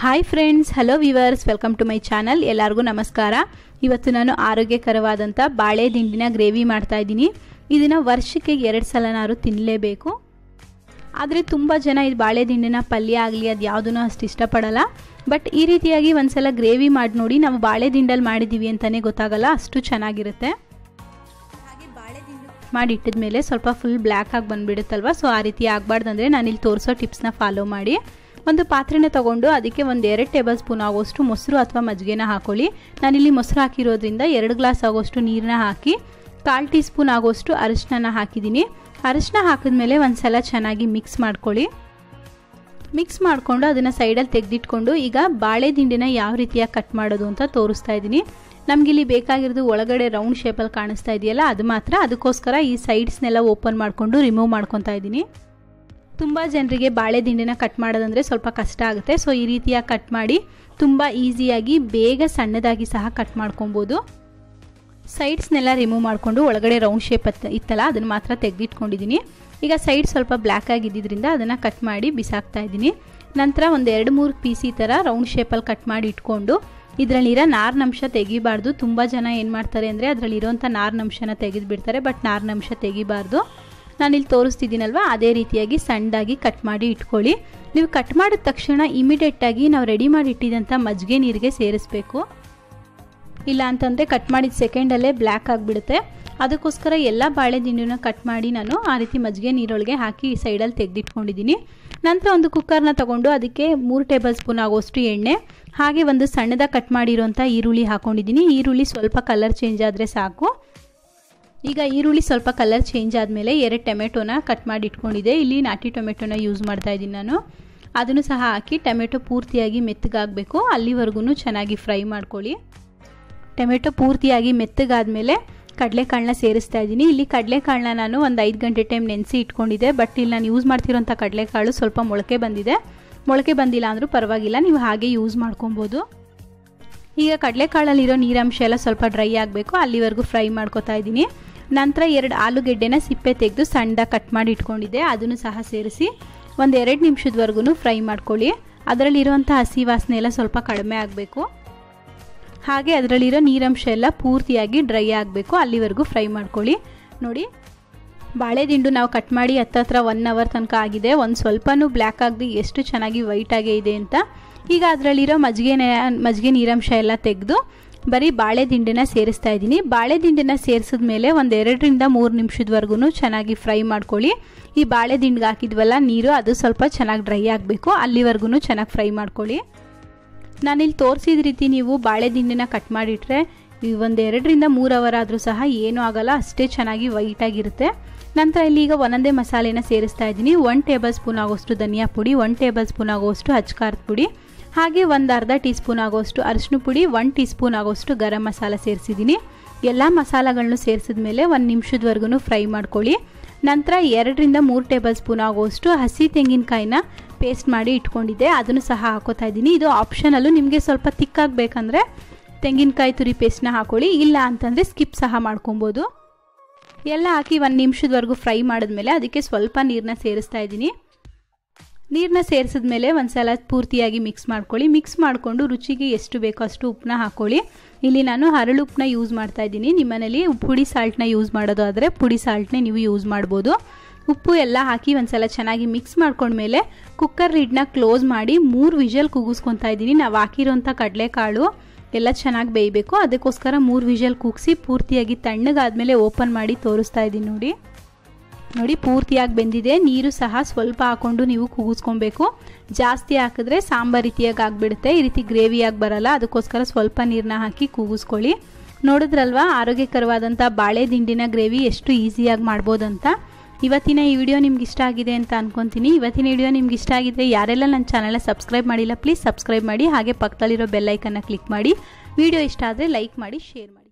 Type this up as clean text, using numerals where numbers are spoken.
Hi friends, hello viewers, welcome to my channel. ಎಲ್ಲರಿಗೂ ನಮಸ್ಕಾರ. ಇವತ್ತು ನಾನು ಆರೋಗ್ಯಕರವಾದಂಥ ಬಾಳೆ ದಿಂಡಿನ ಗ್ರೇವಿ ಮಾಡ್ತಾ ಇದ್ದೀನಿ. ಇದನ್ನು ವರ್ಷಕ್ಕೆ 2 ಸಲನಾರು ತಿನ್ನಲೇಬೇಕು. ಆದರೆ ತುಂಬ ಜನ ಇದು ಬಾಳೆ ದಿಂಡಿನ ಪಲ್ಯ ಆಗಲಿ ಅದು ಯಾವುದೂ ಅಷ್ಟು ಇಷ್ಟಪಡಲ್ಲ. ಬಟ್ ಈ ರೀತಿಯಾಗಿ ಒಂದ್ಸಲ ಗ್ರೇವಿ ಮಾಡಿ ನೋಡಿ, ನಾವು ಬಾಳೆ ದಿಂಡಲ್ಲಿ ಮಾಡಿದ್ದೀವಿ ಅಂತಲೇ ಗೊತ್ತಾಗಲ್ಲ, ಅಷ್ಟು ಚೆನ್ನಾಗಿರುತ್ತೆ. ಹಾಗೆ ಬಾಳೆ ದಿಂಡು ಮಾಡಿಟ್ಟಿದ್ಮೇಲೆ ಸ್ವಲ್ಪ ಫುಲ್ ಬ್ಲ್ಯಾಕ್ ಆಗಿ ಬಂದುಬಿಡುತ್ತಲ್ವ, ಸೊ ಆ ರೀತಿ ಆಗಬಾರ್ದಂದ್ರೆ ನಾನಿಲ್ಲಿ ತೋರಿಸೋ ಟಿಪ್ಸ್ನ ಫಾಲೋ ಮಾಡಿ. ಒಂದು ಪಾತ್ರೆನ ತೊಗೊಂಡು ಅದಕ್ಕೆ ಒಂದು 2 ಟೇಬಲ್ ಸ್ಪೂನ್ ಆಗೋಷ್ಟು ಮೊಸರು ಅಥವಾ ಮಜ್ಜಿಗೆನ ಹಾಕೊಳ್ಳಿ. ನಾನಿಲ್ಲಿ ಮೊಸರು ಹಾಕಿರೋದ್ರಿಂದ 2 ಗ್ಲಾಸ್ ಆಗೋಷ್ಟು ನೀರನ್ನ ಹಾಕಿ 1/4 ಟೀ ಸ್ಪೂನ್ ಆಗೋಷ್ಟು ಅರಿಶಿನ ಹಾಕಿದ್ದೀನಿ. ಅರಿಶಿನ ಹಾಕಿದ್ಮೇಲೆ ಒಂದು ಸಲ ಚೆನ್ನಾಗಿ ಮಿಕ್ಸ್ ಮಾಡ್ಕೊಳ್ಳಿ. ಮಿಕ್ಸ್ ಮಾಡಿಕೊಂಡು ಅದನ್ನು ಸೈಡಲ್ಲಿ ತೆಗೆದಿಟ್ಕೊಂಡು ಈಗ ಬಾಳೆ ದಿಂಡಿನ ಯಾವ ರೀತಿಯಾಗಿ ಕಟ್ ಮಾಡೋದು ಅಂತ ತೋರಿಸ್ತಾ ಇದ್ದೀನಿ. ನಮಗಿಲ್ಲಿ ಬೇಕಾಗಿರೋದು ಒಳಗಡೆ ರೌಂಡ್ ಶೇಪಲ್ಲಿ ಕಾಣಿಸ್ತಾ ಇದೆಯಲ್ಲ, ಅದು ಮಾತ್ರ. ಅದಕ್ಕೋಸ್ಕರ ಈ ಸೈಡ್ಸ್ನೆಲ್ಲ ಓಪನ್ ಮಾಡಿಕೊಂಡು ರಿಮೂವ್ ಮಾಡ್ಕೊತಾ ಇದ್ದೀನಿ. ತುಂಬ ಜನರಿಗೆ ಬಾಳೆ ದಿಂಡಿನ ಕಟ್ ಮಾಡೋದಂದರೆ ಸ್ವಲ್ಪ ಕಷ್ಟ ಆಗುತ್ತೆ. ಸೊ ಈ ರೀತಿಯಾಗಿ ಕಟ್ ಮಾಡಿ ತುಂಬ ಈಸಿಯಾಗಿ ಬೇಗ ಸಣ್ಣದಾಗಿ ಸಹ ಕಟ್ ಮಾಡ್ಕೊಬೋದು. ಸೈಡ್ಸ್ನೆಲ್ಲ ರಿಮೂವ್ ಮಾಡಿಕೊಂಡು ಒಳಗಡೆ ರೌಂಡ್ ಶೇಪ್ ಇತ್ತಲ್ಲ ಅದನ್ನು ಮಾತ್ರ ತೆಗೆದಿಟ್ಕೊಂಡಿದ್ದೀನಿ. ಈಗ ಸೈಡ್ ಸ್ವಲ್ಪ ಬ್ಲ್ಯಾಕ್ ಆಗಿದ್ದರಿಂದ ಅದನ್ನು ಕಟ್ ಮಾಡಿ ಬಿಸಾಕ್ತಾ ಇದ್ದೀನಿ. ನಂತರ ಒಂದು 2-3 ಪೀಸ್ ಈ ಥರ ರೌಂಡ್ ಶೇಪಲ್ಲಿ ಕಟ್ ಮಾಡಿ ಇಟ್ಕೊಂಡು ಇದರಲ್ಲಿರೋ ನಾರಿನಂಶ ತೆಗಿಬಾರ್ದು. ತುಂಬ ಜನ ಏನು ಮಾಡ್ತಾರೆ ಅಂದರೆ ಅದರಲ್ಲಿರೋಂಥ ನಾರಿನಂಶನ ತೆಗೆದುಬಿಡ್ತಾರೆ, ಬಟ್ ನಾರಿನಂಶ ತೆಗಿಬಾರ್ದು. ನಾನಿಲ್ಲಿ ತೋರಿಸ್ತಿದ್ದೀನಲ್ವ, ಅದೇ ರೀತಿಯಾಗಿ ಸಣ್ಣದಾಗಿ ಕಟ್ ಮಾಡಿ ಇಟ್ಕೊಳ್ಳಿ. ನೀವು ಕಟ್ ಮಾಡಿದ ತಕ್ಷಣ ಇಮಿಡಿಯೇಟಾಗಿ ನಾವು ರೆಡಿ ಮಾಡಿ ಇಟ್ಟಿದ್ದಂಥ ಮಜ್ಜಿಗೆ ನೀರಿಗೆ ಸೇರಿಸಬೇಕು. ಇಲ್ಲ ಅಂತಂದರೆ ಕಟ್ ಮಾಡಿದ ಸೆಕೆಂಡಲ್ಲೇ ಬ್ಲ್ಯಾಕ್ ಆಗಿಬಿಡುತ್ತೆ. ಅದಕ್ಕೋಸ್ಕರ ಎಲ್ಲ ಬಾಳೆ ದಿಂಡನ್ನ ಕಟ್ ಮಾಡಿ ನಾನು ಆ ರೀತಿ ಮಜ್ಜಿಗೆ ನೀರೊಳಗೆ ಹಾಕಿ ಈ ಸೈಡಲ್ಲಿ ತೆಗೆದಿಟ್ಕೊಂಡಿದ್ದೀನಿ. ನಂತರ ಒಂದು ಕುಕ್ಕರ್ನ ತೊಗೊಂಡು ಅದಕ್ಕೆ 3 ಟೇಬಲ್ ಸ್ಪೂನ್ ಆಗೋಷ್ಟು ಎಣ್ಣೆ, ಹಾಗೆ ಒಂದು ಸಣ್ಣದಾಗಿ ಕಟ್ ಮಾಡಿರೋಂಥ ಈರುಳ್ಳಿ ಹಾಕ್ಕೊಂಡಿದ್ದೀನಿ. ಈರುಳ್ಳಿ ಸ್ವಲ್ಪ ಕಲರ್ ಚೇಂಜ್ ಆದರೆ ಸಾಕು. ಈಗ ಈರುಳ್ಳಿ ಸ್ವಲ್ಪ ಕಲರ್ ಚೇಂಜ್ ಆದಮೇಲೆ 2 ಟೊಮೆಟೊನ ಕಟ್ ಮಾಡಿ ಇಟ್ಕೊಂಡಿದ್ದೆ. ಇಲ್ಲಿ ನಾಟಿ ಟೊಮೆಟೊನ ಯೂಸ್ ಮಾಡ್ತಾ ಇದ್ದೀನಿ ನಾನು. ಅದನ್ನು ಸಹ ಹಾಕಿ ಟೊಮೆಟೊ ಪೂರ್ತಿಯಾಗಿ ಮೆತ್ತಗಾಗಬೇಕು, ಅಲ್ಲಿವರೆಗೂ ಚೆನ್ನಾಗಿ ಫ್ರೈ ಮಾಡ್ಕೊಳ್ಳಿ. ಟೊಮೆಟೊ ಪೂರ್ತಿಯಾಗಿ ಮೆತ್ತಗಾದ್ಮೇಲೆ ಕಡಲೆಕಾಳನ್ನ ಸೇರಿಸ್ತಾ ಇದ್ದೀನಿ. ಇಲ್ಲಿ ಕಡಲೆಕಾಳನ್ನ ನಾನು ಒಂದು 5 ಗಂಟೆ ಟೈಮ್ ನೆನೆಸಿ ಇಟ್ಕೊಂಡಿದ್ದೆ. ಬಟ್ ಇಲ್ಲಿ ನಾನು ಯೂಸ್ ಮಾಡ್ತಿರೋಂಥ ಕಡಲೆಕಾಳು ಸ್ವಲ್ಪ ಮೊಳಕೆ ಬಂದಿದೆ. ಮೊಳಕೆ ಬಂದಿಲ್ಲ ಅಂದರೂ ಪರವಾಗಿಲ್ಲ, ನೀವು ಹಾಗೆ ಯೂಸ್ ಮಾಡ್ಕೊಬೋದು. ಈಗ ಕಡಲೆಕಾಳಲ್ಲಿರೋ ನೀರಂಶ ಎಲ್ಲ ಸ್ವಲ್ಪ ಡ್ರೈ ಆಗಬೇಕು, ಅಲ್ಲಿವರೆಗೂ ಫ್ರೈ ಮಾಡ್ಕೊತಾ ಇದ್ದೀನಿ. ನಂತರ 2 ಆಲೂಗೆಡ್ಡೆನ ಸಿಪ್ಪೆ ತೆಗೆದು ಸಣ್ಣದಾಗಿ ಕಟ್ ಮಾಡಿ ಇಟ್ಕೊಂಡಿದ್ದೆ, ಅದನ್ನು ಸಹ ಸೇರಿಸಿ ಒಂದು 2 ನಿಮಿಷದವರೆಗೂ ಫ್ರೈ ಮಾಡ್ಕೊಳ್ಳಿ. ಅದರಲ್ಲಿರುವಂಥ ಹಸಿ ವಾಸನೆ ಎಲ್ಲ ಸ್ವಲ್ಪ ಕಡಿಮೆ ಆಗಬೇಕು. ಹಾಗೆ ಅದರಲ್ಲಿರೋ ನೀರಂಶ ಎಲ್ಲ ಪೂರ್ತಿಯಾಗಿ ಡ್ರೈ ಆಗಬೇಕು, ಅಲ್ಲಿವರೆಗೂ ಫ್ರೈ ಮಾಡ್ಕೊಳ್ಳಿ. ನೋಡಿ, ಬಾಳೆ ದಿಂಡು ನಾವು ಕಟ್ ಮಾಡಿ ಹತ್ತತ್ರ 1 ಅವರ್ ತನಕ ಆಗಿದೆ. ಒಂದು ಸ್ವಲ್ಪನೂ ಬ್ಲ್ಯಾಕ್ ಆಗದೆ ಎಷ್ಟು ಚೆನ್ನಾಗಿ ವೈಟಾಗೇ ಇದೆ ಅಂತ. ಈಗ ಅದರಲ್ಲಿರೋ ಮಜ್ಜಿಗೆ ನೀರಂಶ ಎಲ್ಲ ತೆಗೆದು ಬರೀ ಬಾಳೆ ದಿಂಡನ್ನ ಸೇರಿಸ್ತಾ ಇದ್ದೀನಿ. ಬಾಳೆ ದಿಂಡನ್ನ ಸೇರಿಸಿದ್ಮೇಲೆ ಒಂದು 2-3 ನಿಮಿಷದವರೆಗೂ ಚೆನ್ನಾಗಿ ಫ್ರೈ ಮಾಡ್ಕೊಳ್ಳಿ. ಈ ಬಾಳೆ ದಿಂಡಿಗೆ ಹಾಕಿದ್ವಲ್ಲ ನೀರು, ಅದು ಸ್ವಲ್ಪ ಚೆನ್ನಾಗಿ ಡ್ರೈ ಆಗಬೇಕು, ಅಲ್ಲಿವರೆಗೂ ಚೆನ್ನಾಗಿ ಫ್ರೈ ಮಾಡ್ಕೊಳ್ಳಿ. ನಾನಿಲ್ಲಿ ತೋರಿಸಿದ ರೀತಿ ನೀವು ಬಾಳೆ ದಿಂಡನ್ನ ಕಟ್ ಮಾಡಿಟ್ರೆ ಒಂದು 2-3 ಅವರ್ ಆದರೂ ಸಹ ಏನೂ ಆಗಲ್ಲ, ಅಷ್ಟೇ ಚೆನ್ನಾಗಿ ವೈಟಾಗಿರುತ್ತೆ. ನಂತರ ಇಲ್ಲಿ ಈಗ ಒಂದೊಂದೇ ಮಸಾಲೆನ ಸೇರಿಸ್ತಾ ಇದ್ದೀನಿ. 1 ಟೇಬಲ್ ಸ್ಪೂನ್ ಆಗೋಷ್ಟು ಧನಿಯಾ ಪುಡಿ, 1 ಟೇಬಲ್ ಸ್ಪೂನ್ ಆಗೋಷ್ಟು ಅಚ್ಕಾರದ ಪುಡಿ, ಹಾಗೆ ಒಂದು ಅರ್ಧ ಟೀ ಸ್ಪೂನ್ ಆಗೋಷ್ಟು ಅರಿಶಿನ ಪುಡಿ, 1 ಟೀ ಸ್ಪೂನ್ ಆಗೋಷ್ಟು ಗರಂ ಮಸಾಲ ಸೇರಿಸಿದ್ದೀನಿ. ಎಲ್ಲ ಮಸಾಲೆಗಳನ್ನು ಸೇರಿಸಿದ ಮೇಲೆ 1 ನಿಮಿಷದವರೆಗೂ ಫ್ರೈ ಮಾಡ್ಕೊಳ್ಳಿ. ನಂತರ 2-3 ಟೇಬಲ್ ಸ್ಪೂನ್ ಆಗೋಷ್ಟು ಹಸಿ ತೆಂಗಿನಕಾಯಿನ ಪೇಸ್ಟ್ ಮಾಡಿ ಇಟ್ಕೊಂಡಿದ್ದೆ, ಅದನ್ನು ಸಹ ಹಾಕೋತಾ ಇದ್ದೀನಿ. ಇದು ಆಪ್ಷನಲ್ಲು, ನಿಮಗೆ ಸ್ವಲ್ಪ ತಿಕ್ಕಾಗಬೇಕಂದ್ರೆ ತೆಂಗಿನಕಾಯಿ ತುರಿ ಪೇಸ್ಟ್ನ ಹಾಕೊಳ್ಳಿ, ಇಲ್ಲ ಅಂತಂದರೆ ಸ್ಕಿಪ್ ಸಹ ಮಾಡ್ಕೊಬೋದು. ಎಲ್ಲ ಹಾಕಿ 1 ನಿಮಿಷದವರೆಗೂ ಫ್ರೈ ಮಾಡಿದ್ಮೇಲೆ ಅದಕ್ಕೆ ಸ್ವಲ್ಪ ನೀರನ್ನ ಸೇರಿಸ್ತಾ ಇದ್ದೀನಿ. ನೀರನ್ನ ಸೇರಿಸಿದ್ಮೇಲೆ ಒಂದು ಸಲ ಪೂರ್ತಿಯಾಗಿ ಮಿಕ್ಸ್ ಮಾಡ್ಕೊಳ್ಳಿ. ಮಿಕ್ಸ್ ಮಾಡಿಕೊಂಡು ರುಚಿಗೆ ಎಷ್ಟು ಬೇಕೋ ಅಷ್ಟು ಉಪ್ಪನ್ನ ಹಾಕ್ಕೊಳ್ಳಿ. ಇಲ್ಲಿ ನಾನು ಹರಳುಪ್ಪನ್ನ ಯೂಸ್ ಮಾಡ್ತಾ ಇದ್ದೀನಿ. ನಿಮ್ಮನೇಲಿ ಪುಡಿ ಸಾಲ್ಟ್ನ ಯೂಸ್ ಮಾಡೋದು ಆದರೆ ಪುಡಿ ಸಾಲ್ಟ್ನೇ ನೀವು ಯೂಸ್ ಮಾಡ್ಬೋದು. ಉಪ್ಪು ಎಲ್ಲ ಹಾಕಿ ಒಂದು ಸಲ ಚೆನ್ನಾಗಿ ಮಿಕ್ಸ್ ಮಾಡ್ಕೊಂಡ್ಮೇಲೆ ಕುಕ್ಕರ್ ಲಿಡ್ನ ಕ್ಲೋಸ್ ಮಾಡಿ 3 ವಿಷಲ್ ಕೂಗಿಸ್ಕೊತಾ ಇದ್ದೀನಿ. ನಾವು ಹಾಕಿರೋಂಥ ಕಡಲೆಕಾಳು ಎಲ್ಲ ಚೆನ್ನಾಗಿ ಬೇಯಬೇಕು, ಅದಕ್ಕೋಸ್ಕರ 3 ವಿಷಲ್ ಕೂಗಿಸಿ ಪೂರ್ತಿಯಾಗಿ ತಣ್ಣಗಾದ್ಮೇಲೆ ಓಪನ್ ಮಾಡಿ ತೋರಿಸ್ತಾ ಇದ್ದೀನಿ. ನೋಡಿ ಪೂರ್ತಿಯಾಗಿ ಬೆಂದಿದೆ. ನೀರು ಸಹ ಸ್ವಲ್ಪ ಹಾಕ್ಕೊಂಡು ನೀವು ಕೂಗಿಸ್ಕೊಬೇಕು. ಜಾಸ್ತಿ ಹಾಕಿದ್ರೆ ಸಾಂಬಾರು ರೀತಿಯಾಗಿ ಆಗಿಬಿಡುತ್ತೆ, ಈ ರೀತಿ ಗ್ರೇವಿಯಾಗಿ ಬರಲ್ಲ. ಅದಕ್ಕೋಸ್ಕರ ಸ್ವಲ್ಪ ನೀರನ್ನ ಹಾಕಿ ಕೂಗಿಸ್ಕೊಳ್ಳಿ. ನೋಡಿದ್ರಲ್ವಾ ಆರೋಗ್ಯಕರವಾದಂಥ ಬಾಳೆ ದಿಂಡಿನ ಗ್ರೇವಿ ಎಷ್ಟು ಈಸಿಯಾಗಿ ಮಾಡ್ಬೋದಂತ. ಇವತ್ತಿನ ಈ ವಿಡಿಯೋ ನಿಮ್ಗೆ ಇಷ್ಟ ಆಗಿದೆ ಅಂತ ಅನ್ಕೊತೀನಿ. ಇವತ್ತಿನ ವಿಡಿಯೋ ನಿಮ್ಗೆ ಇಷ್ಟ ಆಗಿದ್ರೆ ಯಾರೆಲ್ಲ ನನ್ನ ಚಾನಲ್ನ ಸಬ್ಸ್ಕ್ರೈಬ್ ಮಾಡಿಲ್ಲ ಪ್ಲೀಸ್ ಸಬ್ಸ್ಕ್ರೈಬ್ ಮಾಡಿ, ಹಾಗೆ ಪಕ್ಕದಲ್ಲಿರೋ ಬೆಲ್ ಐಕನ್ನ ಕ್ಲಿಕ್ ಮಾಡಿ. ವಿಡಿಯೋ ಇಷ್ಟ ಆದರೆ ಲೈಕ್ ಮಾಡಿ, ಶೇರ್ ಮಾಡಿ.